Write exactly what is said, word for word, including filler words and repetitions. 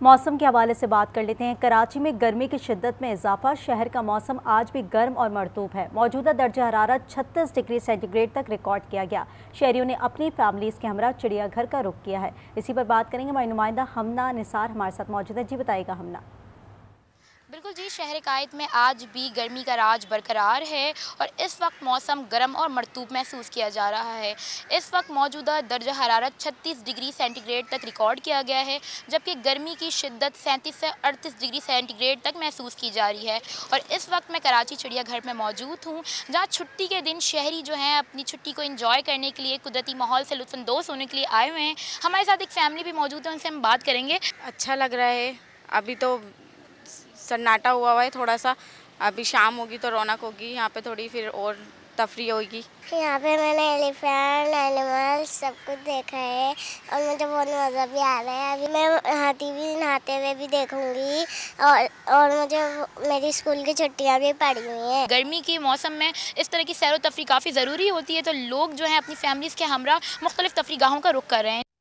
मौसम के हवाले से बात कर लेते हैं। कराची में गर्मी की शिद्दत में इजाफा। शहर का मौसम आज भी गर्म और मरतूब है। मौजूदा दर्जा हरारत छत्तीस डिग्री सेंटीग्रेड तक रिकॉर्ड किया गया। शहरियों ने अपनी फैमिलीज के हमरा चिड़ियाघर का रुख किया है। इसी पर बात करेंगे। हमारी नुमाइंदा हमना निसार हमारे साथ मौजूद है। जी बताइएगा हमना। बिल्कुल जी, शहर कायद में आज भी गर्मी का राज बरकरार है और इस वक्त मौसम गर्म और मरतूब महसूस किया जा रहा है। इस वक्त मौजूदा दर्जा हरारत छत्तीस डिग्री सेंटीग्रेड तक रिकॉर्ड किया गया है, जबकि गर्मी की शिद्दत सैंतीस से अड़तीस डिग्री सेंटीग्रेड तक महसूस की जा रही है। और इस वक्त मैं कराची चिड़ियाघर में मौजूद हूँ, जहाँ छुट्टी के दिन शहरी जो हैं अपनी छुट्टी को इंजॉय करने के लिए, कुदरती माहौल से लुत्फ़अंदोज़ होने के लिए आए हुए हैं। हमारे साथ एक फैमिली भी मौजूद है, उनसे हम बात करेंगे। अच्छा लग रहा है। अभी तो सन्नाटा हुआ हुआ है थोड़ा सा, अभी शाम होगी तो रौनक होगी यहाँ पे, थोड़ी फिर और तफरी होगी। यहाँ पे मैंने एलिफेंट, एनिमल्स सब कुछ देखा है और मुझे बहुत मज़ा भी आ रहा है। अभी मैं हाथी भी नहाते हुए भी देखूंगी और और मुझे मेरी स्कूल की छुट्टियाँ भी पड़ी हुई हैं। गर्मी के मौसम में इस तरह की सैर व तफरी काफ़ी ज़रूरी होती है, तो लोग जो हैं अपनी फैमिलीज़ के हमरा मुख्तलिफ तफरीगाहों का रुख कर रहे हैं।